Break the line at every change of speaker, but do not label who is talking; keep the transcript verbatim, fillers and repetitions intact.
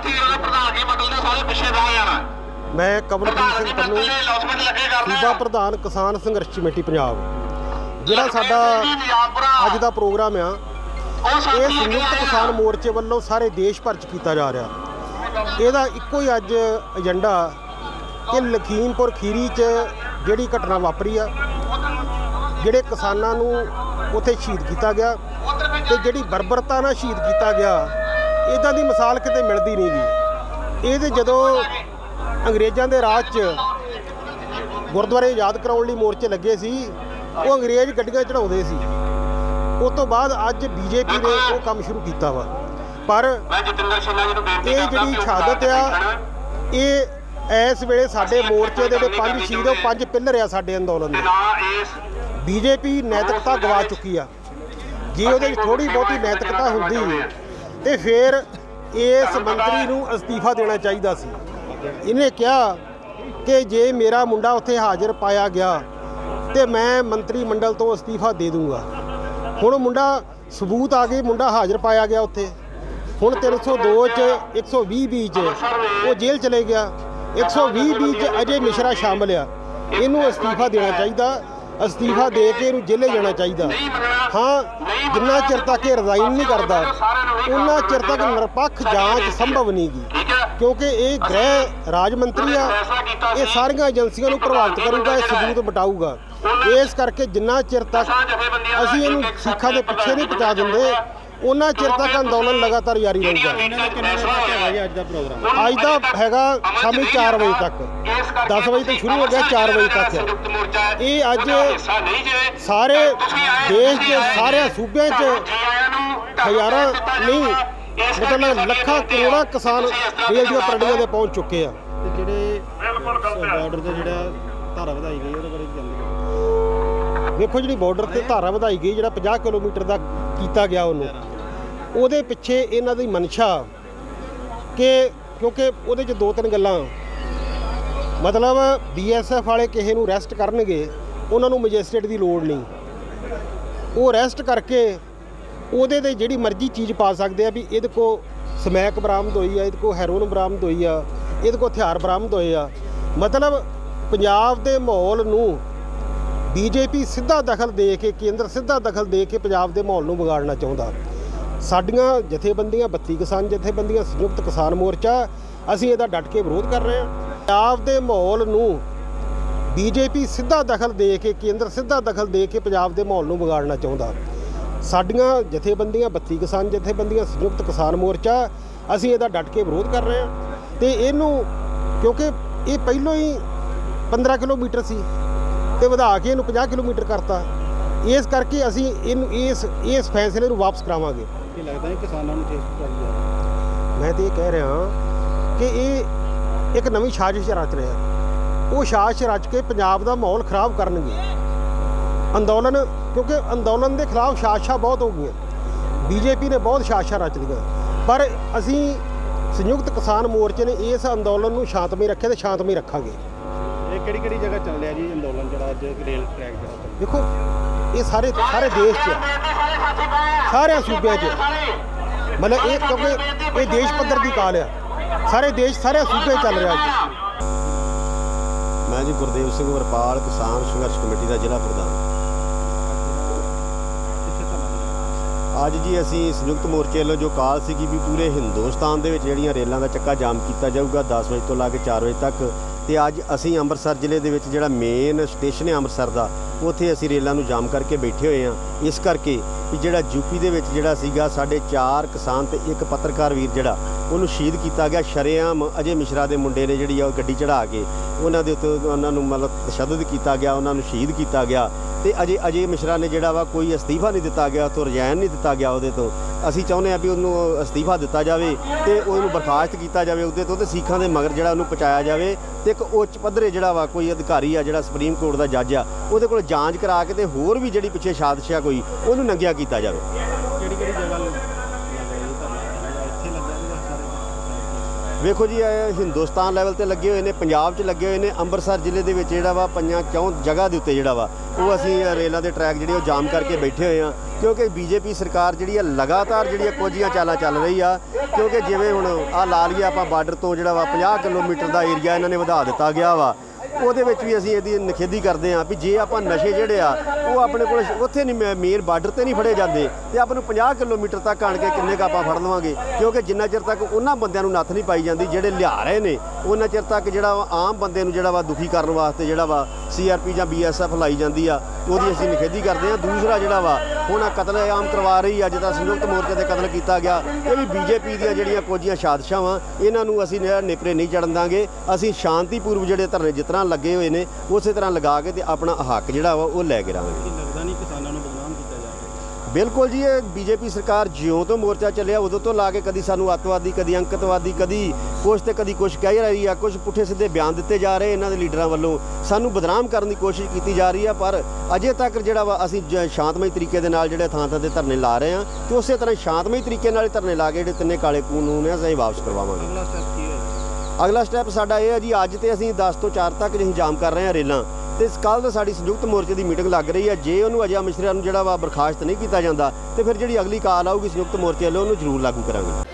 मैं कमलप्रीत सिंह पन्नू सूबा प्रधान किसान संघर्ष कमेटी पंजाब जिहड़ा साडा अज दा प्रोग्राम आ ये संयुक्त किसान मोर्चे वालों सारे देश भर च कीता जा रहा। इहदा इक्को ही अज एजेंडा कि लखीमपुर खीरी च जिहड़ी घटना वापरी आ, जिहड़े किसानां नूं उत्थे शहीद किया गया ते जिहड़ी बर्बरता नाल शहीद किया गया, इदां दी मिसाल किते मिलदी नहीं गी। ये जदों अंग्रेज़ों के राज च गुरुद्वारे याद कराउण लई मोर्चे लगे सी, वो अंग्रेज़ गड्डियां चढ़ाउंदे सी। उस तो बाद अज बीजेपी ने वो काम शुरू किया वा, पर ये जिहड़ी शहादत आ ये इस वेले साडे मोर्चे दे पंज शहीद पंज पिलर आ साडे अंदोलन दे। बीजेपी नैतिकता गवा चुकी आ। जे उहदे थोड़ी बहुती नैतिकता हुंदी ते फिर इस मंत्री नूं अस्तीफा देना चाहिदा सी। इन्हें कहा कि जे मेरा मुंडा उत्थे हाजिर पाया गया तो मैं मंत्री मंडल तो अस्तीफा दे दूँगा। हुण मुंडा सबूत आ गए, मुंडा हाजिर पाया गया उत्थे। हुण तीन सौ दो च एक सौ भी बी च वो जेल चले गया, एक सौ भी बी च अजय मिश्रा शामिल आ। इनू अस्तीफा देना चाहिए, अस्तीफा दे के इनू जेले जाना चाहिए। हाँ, जिन्ना चिर तक ये रिजाइन नहीं करता उन्ना चिर तक निरपक्ष जांच संभव नहीं गी, क्योंकि ये गृह राज मंत्री आ, ये सारिया एजेंसियों को प्रभावित करूगा, ये सबूत बटाऊगा। इस करके जिन्ना चिर तक असीं इनू सीखा के पिछे नहीं पहुँचा देंगे उन्ना चिर तक अंदोलन लगातार जारी रहेगा। अज का हैगा शामी चार बजे तक, दस बजे तो शुरू हो गया, चार बजे तक है। ये अज सारे देश के सारे सूबे हज़ारा नहीं मतलब लखा करोड़ा किसान रेल दी पटड़ियां ते पहुँच चुके हैं। बॉर्डर से जो धारा वधाई गई उहदे बारे जानकारी देखो, जी बॉर्डर से धारा वधाई गई जो पचास किलोमीटर का किया गया उन्होंने ਉਹਦੇ ਪਿੱਛੇ ਇਹਨਾਂ ਦੀ ਮਨਸ਼ਾ ਕਿ ਕਿਉਂਕਿ ਉਹਦੇ 'ਚ ਦੋ ਤਿੰਨ ਗੱਲਾਂ ਮਤਲਬ ਬੀ ਐਸ ਐਫ ਵਾਲੇ ਕਿਸੇ ਨੂੰ ਅਰੈਸਟ ਕਰਨਗੇ ਉਹਨਾਂ ਨੂੰ ਮੈਜਿਸਟ੍ਰੇਟ ਦੀ ਲੋੜ ਨਹੀਂ, ਉਹ ਅਰੈਸਟ ਕਰਕੇ ਉਹਦੇ 'ਤੇ ਜਿਹੜੀ ਮਰਜ਼ੀ ਚੀਜ਼ ਪਾ ਸਕਦੇ ਆ ਵੀ ਇਹਦੇ ਕੋਲ ਸਮੈਕ ਬਰਾਮਦ ਹੋਈ ਆ, ਇਹਦੇ ਕੋਲ ਹੈਰੋਇਨ ਬਰਾਮਦ ਹੋਈ ਆ, ਇਹਦੇ ਕੋਲ ਹਥਿਆਰ ਬਰਾਮਦ ਹੋਏ ਆ। ਮਤਲਬ ਪੰਜਾਬ ਦੇ ਮਾਹੌਲ ਨੂੰ ਬੀਜੇਪੀ ਸਿੱਧਾ ਦਖਲ ਦੇ ਕੇ, ਕੇਂਦਰ ਸਿੱਧਾ ਦਖਲ ਦੇ ਕੇ ਪੰਜਾਬ ਦੇ ਮਾਹੌਲ ਨੂੰ ਵਿਗਾੜਨਾ ਚਾਹੁੰਦਾ। ਸਾਡੀਆਂ ਜਥੇਬੰਦੀਆਂ ਬੱਤੀ ਕਿਸਾਨ ਜਥੇਬੰਦੀਆਂ ਸੰਯੁਕਤ ਕਿਸਾਨ ਮੋਰਚਾ ਅਸੀਂ ਇਹਦਾ ਡਟ ਕੇ ਵਿਰੋਧ ਕਰ ਰਹੇ ਹਾਂ। ਪੰਜਾਬ ਦੇ ਮਾਹੌਲ ਨੂੰ ਬੀਜੇਪੀ ਸਿੱਧਾ ਦਖਲ ਦੇ ਕੇ, ਕੇਂਦਰ ਸਿੱਧਾ ਦਖਲ ਦੇ ਕੇ ਪੰਜਾਬ ਦੇ ਮਾਹੌਲ ਨੂੰ ਵਿਗਾੜਨਾ ਚਾਹੁੰਦਾ। ਸਾਡੀਆਂ ਜਥੇਬੰਦੀਆਂ ਬੱਤੀ ਕਿਸਾਨ ਜਥੇਬੰਦੀਆਂ ਸੰਯੁਕਤ ਕਿਸਾਨ ਮੋਰਚਾ ਅਸੀਂ ਇਹਦਾ ਡਟ ਕੇ ਵਿਰੋਧ ਕਰ ਰਹੇ ਹਾਂ। ਤੇ ਇਹਨੂੰ ਕਿਉਂਕਿ ਇਹ ਪਹਿਲਾਂ ਹੀ ਪੰਦਰਾਂ ਕਿਲੋਮੀਟਰ ਸੀ ਤੇ ਵਧਾ ਕੇ ਇਹਨੂੰ ਪੰਜਾਹ ਕਿਲੋਮੀਟਰ ਕਰਤਾ। ਇਸ ਕਰਕੇ ਅਸੀਂ ਇਹਨੂੰ ਇਸ ਇਸ ਫੈਸਲੇ ਨੂੰ ਵਾਪਸ ਕਰਾਵਾਂਗੇ। ਕੀ ਲੱਗਦਾ ਹੈ ਕਿਸਾਨਾਂ ਨੂੰ ਠੇਸ ਪਹੁੰਚਾਈ? ਮੈਂ ਤਾਂ ਇਹ ਕਹਿ ਰਿਹਾ ਕਿ ਇਹ ਇੱਕ ਨਵੀਂ ਸਾਜ਼ਿਸ਼ ਰਚ ਰਿਹਾ। ਉਹ ਸਾਜ਼ਿਸ਼ ਰਚ ਕੇ ਪੰਜਾਬ ਦਾ ਮਾਹੌਲ ਖਰਾਬ ਕਰਨਗੇ। ਅੰਦੋਲਨ ਕਿਉਂਕਿ ਅੰਦੋਲਨ ਦੇ ਖਿਲਾਫ ਸਾਜ਼ਿਸ਼ਾਂ ਬਹੁਤ ਹੋ ਗਈਆਂ, ਬੀਜੇਪੀ ਨੇ ਬਹੁਤ ਸਾਜ਼ਿਸ਼ਾਂ ਰਚ ਲਈਆਂ, ਪਰ ਅਸੀਂ ਸੰਯੁਕਤ ਕਿਸਾਨ ਮੋਰਚੇ ਨੇ ਇਸ ਅੰਦੋਲਨ ਨੂੰ ਸ਼ਾਂਤਮਈ ਰੱਖਿਆ ਤੇ ਸ਼ਾਂਤਮਈ ਰੱਖਾਂਗੇ। ਇਹ ਕਿਹੜੀ ਕਿਹੜੀ ਜਗ੍ਹਾ ਚੱਲ ਰਿਹਾ ਜੀ ਅੰਦੋਲਨ ਜਿਹੜਾ ਅੱਜ ਰੇਲ ਟਰੈਕ ਜਿਹੜਾ? ਦੇਖੋ ये सारे सारे देश च सारे सूबे च मतलब ये क्योंकि ये देश पद्धर की काल है, सारे देश सारे सूबे चल रहा है। मैं जी गुरदेव सिंह वरपाल किसान संघर्ष कमेटी का जिला प्रधान। ਅੱਜ जी ਅਸੀਂ संयुक्त मोर्चे ਵੱਲੋਂ जो ਕਾਲ ਸੀਗੀ ਵੀ ਪੂਰੇ ਹਿੰਦੁਸਤਾਨ ਦੇ ਵਿੱਚ ਜਿਹੜੀਆਂ ਰੇਲਾਂ ਦਾ ਚੱਕਾ ਜਾਮ ਕੀਤਾ ਜਾਊਗਾ ਦਸ ਵਜੇ ਤੋਂ ਲਾ ਕੇ ਚਾਰ ਵਜੇ ਤੱਕ। ਤੇ ਅੱਜ ਅਸੀਂ ਅੰਮ੍ਰਿਤਸਰ ਜ਼ਿਲ੍ਹੇ ਦੇ ਵਿੱਚ ਜਿਹੜਾ ਮੇਨ ਸਟੇਸ਼ਨ ਹੈ ਅੰਮ੍ਰਿਤਸਰ ਦਾ, ਉੱਥੇ ਅਸੀਂ ਰੇਲਾਂ ਨੂੰ ਜਾਮ ਕਰਕੇ ਬੈਠੇ ਹੋਏ ਹਾਂ। ਇਸ ਕਰਕੇ ਵੀ ਜਿਹੜਾ ਯੂਪੀ ਦੇ ਵਿੱਚ ਜਿਹੜਾ ਸੀਗਾ ਸਾਡੇ ਚਾਰ ਕਿਸਾਨ ਤੇ ਇੱਕ ਪੱਤਰਕਾਰ ਵੀਰ ਜਿਹੜਾ ਉਹਨੂੰ ਸ਼ਹੀਦ ਕੀਤਾ ਗਿਆ ਸ਼ਰੇਆਮ ਅਜੇ ਮਿਸ਼ਰਾ ਦੇ ਮੁੰਡੇ ਨੇ ਜਿਹੜੀ ਆ ਉਹ ਗੱਡੀ ਚੜ੍ਹਾ ਕੇ ਉਹਨਾਂ ਦੇ ਉੱਤੇ ਉਹਨਾਂ ਨੂੰ ਮਤਲਬ ਤਸ਼ੱਦਦ ਕੀਤਾ ਗਿਆ, ਉਹਨਾਂ ਨੂੰ ਸ਼ਹੀਦ ਕੀਤਾ ਗਿਆ। ਤੇ ਅਜੇ ਅਜੇ ਮਿਸ਼ਰਾ ਨੇ ਜਿਹੜਾ ਵਾ ਕੋਈ ਅਸਤੀਫਾ ਨਹੀਂ ਦਿੱਤਾ ਗਿਆ, ਉੱਥੋਂ ਰਿਜ਼ਾਈਨ ਨਹੀਂ ਦਿੱਤਾ ਗਿਆ ਉਹਦੇ ਤੋਂ। ਅਸੀਂ ਚਾਹੁੰਦੇ ਹਾਂ ਵੀ ਉਹਨੂੰ ਅਸਤੀਫਾ ਦਿੱਤਾ ਜਾਵੇ ਤੇ ਉਹਨੂੰ ਬਰਖਾਸਤ ਕੀਤਾ ਜਾਵੇ ਉਹਦੇ ਤੋਂ, ਤੇ ਸਿੱਖਾਂ ਦੇ ਮਗਰ ਜਿਹੜਾ ਉਹਨੂੰ ਪਹੁੰਚਾਇਆ ਜਾਵੇ ਤੇ ਇੱਕ ਉੱਚ ਪੱਧਰੇ ਜਿਹੜਾ ਵਾ ਕੋਈ ਅਧਿਕਾਰੀ ਆ ਜਿਹੜਾ ਸੁਪਰੀਮ ਕੋਰਟ ਦਾ ਜੱਜ ਆ ਉਹਦੇ ਕੋਲ ਜਾਂਚ ਕਰਾ ਕੇ ਤੇ ਹੋਰ ਵੀ ਜਿਹੜੀ ਪਿੱਛੇ ਸਾਜ਼ਿਸ਼ ਆ ਕੋਈ ਉਹਨੂੰ ਨੰਗਿਆ ਕੀਤਾ ਜਾਵੇ। ਕਿਹੜੀ ਕਿਹੜੀ ਜਗ੍ਹਾ
ਵੇਖੋ ਜੀ ਇਹ ਹਿੰਦੁਸਤਾਨ ਲੈਵਲ ਤੇ ਲੱਗੇ ਹੋਏ ਨੇ, ਪੰਜਾਬ 'ਚ ਲੱਗੇ ਹੋਏ ਨੇ। ਅੰਮ੍ਰਿਤਸਰ ਜ਼ਿਲ੍ਹੇ ਦੇ ਵਿੱਚ ਜਿਹੜਾ ਵਾ ਪੰਜਾਂ ਚੌਂ ਜਗ੍ਹਾ ਦੇ ਉੱਤੇ ਜਿਹੜਾ ਵਾ ਉਹ ਅਸੀਂ ਰੇਲਾਂ ਦੇ ਟਰੈਕ ਜਿਹੜੇ ਉਹ ਜਾਮ ਕਰਕੇ ਬੈਠੇ ਹੋਏ ਹਾਂ, ਕਿਉਂਕਿ ਬੀਜੇਪੀ ਸਰਕਾਰ ਜਿਹੜੀ ਆ ਲਗਾਤਾਰ ਜਿਹੜੀਆਂ ਕੋਝੀਆਂ ਚਾਲਾਂ ਚੱਲ ਰਹੀ ਆ। ਕਿਉਂਕਿ ਜਿਵੇਂ ਹੁਣ ਆਹ ਲਾ ਲਈਏ ਆਪਾਂ ਬਾਰਡਰ ਤੋਂ ਜਿਹੜਾ ਵਾ ਪੰਜਾਹ ਕਿਲੋਮੀਟਰ ਦਾ ਏਰੀਆ ਇਹਨਾਂ ਨੇ ਵਧਾ ਦਿੱਤਾ ਗਿਆ ਵਾ, ਉਹਦੇ ਵਿੱਚ ਵੀ ਅਸੀਂ ਇਹਦੀ ਨਿਖੇਧੀ ਕਰਦੇ ਹਾਂ ਵੀ ਜੇ ਆਪਾਂ ਨਸ਼ੇ ਜਿਹੜੇ ਆ ਉਹ ਆਪਣੇ ਕੋਲ ਉੱਥੇ ਨਹੀਂ ਮੇਨ ਬਾਰਡਰ ਤੇ ਨਹੀਂ ਫੜੇ ਜਾਂਦੇ ਤੇ ਆਪਾਂ ਨੂੰ ਪੰਜਾਹ ਕਿਲੋਮੀਟਰ ਤੱਕ ਆਣ ਕੇ ਕਿੰਨੇ ਕੁ ਆਪਾਂ ਫੜ ਲਵਾਂਗੇ। ਕਿਉਂਕਿ ਜਿੰਨਾ ਚਿਰ ਤੱਕ ਉਹਨਾਂ ਬੰਦਿਆਂ ਨੂੰ ਨੱਥ ਨਹੀਂ ਪਾਈ ਜਾਂਦੀ ਜਿਹੜੇ ਲਿਆ ਰਹੇ ਨੇ, ਉਹਨਾਂ ਚਿਰ ਤੱਕ ਜਿਹੜਾ ਵਾ ਆਮ ਬੰਦੇ ਨੂੰ ਜਿਹੜਾ ਵਾ ਦੁਖੀ ਕਰਨ ਵਾਸਤੇ ਜਿਹੜਾ ਵਾ ਸੀ ਆਰ ਪੀ ਜਾਂ ਬੀ ਐਸ ਐਫ ਲਾਈ ਜਾਂਦੀ ਆ, ਉਹਦੀ ਅਸੀਂ ਨਿਖੇਧੀ ਕਰਦੇ ਹਾਂ। ਦੂਸਰਾ ਜਿਹੜਾ ਵਾ ਹੁਣ ਕਤਲ ਆਮ ਕਰਵਾ ਰਹੀ ਅੱਜ ਦਾ ਸੰਯੁਕਤ ਮੋਰਚੇ ਦੇ ਕਤਲ ਕੀਤਾ ਗਿਆ, ਇਹ ਵੀ ਬੀਜੇਪੀ ਦੀਆਂ ਜਿਹੜੀਆਂ ਕੋਝੀਆਂ ਸਾਜ਼ਿਸ਼ਾਂ ਵਾ, ਇਹਨਾਂ ਨੂੰ ਅਸੀਂ ਨੇਪਰੇ ਨਹੀਂ ਚੜਨ ਦਾਂਗੇ। ਅਸੀਂ ਸ਼ਾਂਤੀਪੂਰਵ ਜਿਹੜੇ ਧਰਨੇ ਜਿਸ ਤਰ੍ਹਾਂ ਲੱਗੇ ਹੋਏ ਨੇ ਉਸੇ ਤਰ੍ਹਾਂ ਲਗਾ ਕੇ ਤੇ ਆਪਣਾ ਹੱਕ ਜਿਹੜਾ ਵਾ ਉਹ ਲੈ ਕੇ ਰਹਾਂਗੇ।
ਲੱਗਦਾ ਨਹੀਂ ਕਿਸਾਨਾਂ ਨੂੰ ਬਦਨਾਮ ਕੀਤਾ ਜਾ ਰਿਹਾ?
ਬਿਲਕੁਲ ਜੀ, ਇਹ ਬੀਜੇਪੀ ਸਰਕਾਰ ਜਿਉਂ ਤੋਂ ਮੋਰਚਾ ਚੱਲਿਆ ਉਦੋਂ ਤੋਂ ਲਾ ਕੇ ਕਦੀ ਸਾਨੂੰ ਅੱਤਵਾਦੀ, ਕਦੀ ਅੰਕਤਵਾਦੀ, ਕਦੀ ਕੁਛ ਤੇ ਕਦੀ ਕੁਛ ਕਹਿ ਰਹੀ ਆ, ਕੁਛ ਪੁੱਠੇ ਸਿੱਧੇ ਬਿਆਨ ਦਿੱਤੇ ਜਾ ਰਹੇ ਇਹਨਾਂ ਦੇ ਲੀਡਰਾਂ ਵੱਲੋਂ, ਸਾਨੂੰ ਬਦਨਾਮ ਕਰਨ ਦੀ ਕੋਸ਼ਿਸ਼ ਕੀਤੀ ਜਾ ਰਹੀ ਆ। ਪਰ ਅਜੇ ਤੱਕ ਜਿਹੜਾ ਵਾ ਅਸੀਂ ਸ਼ਾਂਤਮਈ ਤਰੀਕੇ ਦੇ ਨਾਲ ਜਿਹੜੇ ਥਾਂ ਥਾਂ ਤੇ ਧਰਨੇ ਲਾ ਰਹੇ ਹਾਂ ਤੇ ਉਸੇ ਤਰ੍ਹਾਂ ਸ਼ਾਂਤਮਈ ਤਰੀਕੇ ਨਾਲ ਧਰਨੇ ਲਾ ਕੇ ਜਿਹੜੇ ਤਿੰਨੇ ਕਾਲੇ ਕਾਨੂੰਨ ਨੇ ਅਸੀਂ ਵਾਪਸ ਕਰਵਾਵਾਂਗੇ।
ਅਗਲਾ ਸਟੈਪ ਕੀ ਹੈ?
ਅਗਲਾ ਸਟੈਪ ਸਾਡਾ ਇਹ ਹੈ ਜੀ, ਅੱਜ ਤੇ ਅਸੀਂ ਦਸ ਤੋਂ ਚਾਰ ਤੱਕ ਅਸੀਂ ਜਾਮ ਕਰ ਰਹੇ ਹਾਂ ਰੇਲਾਂ, ਤੇ ਕੱਲ੍ਹ ਸਾਡੀ ਸੰਯੁਕਤ ਮੋਰਚੇ ਦੀ ਮੀਟਿੰਗ ਲੱਗ ਰਹੀ ਹੈ। ਜੇ ਉਹਨੂੰ ਅਜਾ ਮਿਸ਼ਰਾ ਨੂੰ ਜਿਹੜਾ ਵਾ ਬਰਖਾਸਤ ਨਹੀਂ ਕੀਤਾ ਜਾਂਦਾ ਤੇ ਫਿਰ ਜਿਹੜੀ ਅਗਲੀ ਕਾਲ ਆਊਗੀ ਸੰਯੁਕਤ ਮੋਰਚੇ ਵੱਲੋਂ ਉਹਨੂੰ ਜ਼ਰੂਰ ਲਾਗੂ ਕਰਾਂਗੇ।